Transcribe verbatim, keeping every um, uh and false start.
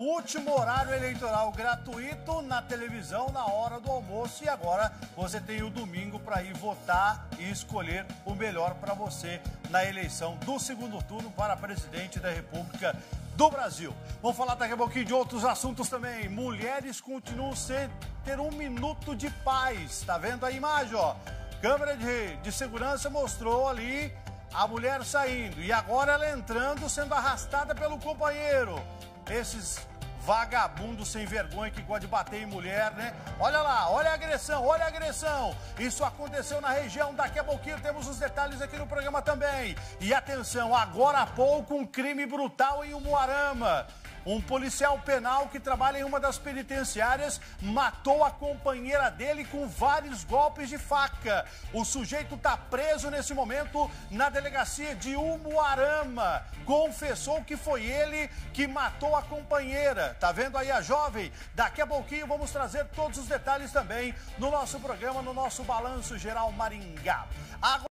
Último horário eleitoral gratuito na televisão na hora do almoço e agora você tem o domingo para ir votar e escolher o melhor para você na eleição do segundo turno para presidente da República do Brasil. Vamos falar daqui a pouquinho de outros assuntos também. Mulheres continuam sem ter um minuto de paz. Tá vendo a imagem, ó? Câmera de, de segurança mostrou ali a mulher saindo e agora ela entrando, sendo arrastada pelo companheiro. Esses vagabundos sem vergonha que gostam de bater em mulher, né? Olha lá, olha a agressão, olha a agressão. Isso aconteceu na região, daqui a pouquinho temos os detalhes aqui no programa também. E atenção, agora há pouco um crime brutal em Umuarama. Um policial penal que trabalha em uma das penitenciárias matou a companheira dele com vários golpes de faca. O sujeito está preso nesse momento na delegacia de Umuarama. Confessou que foi ele que matou a companheira. Tá vendo aí a jovem? Daqui a pouquinho vamos trazer todos os detalhes também no nosso programa, no nosso Balanço Geral Maringá. Agora...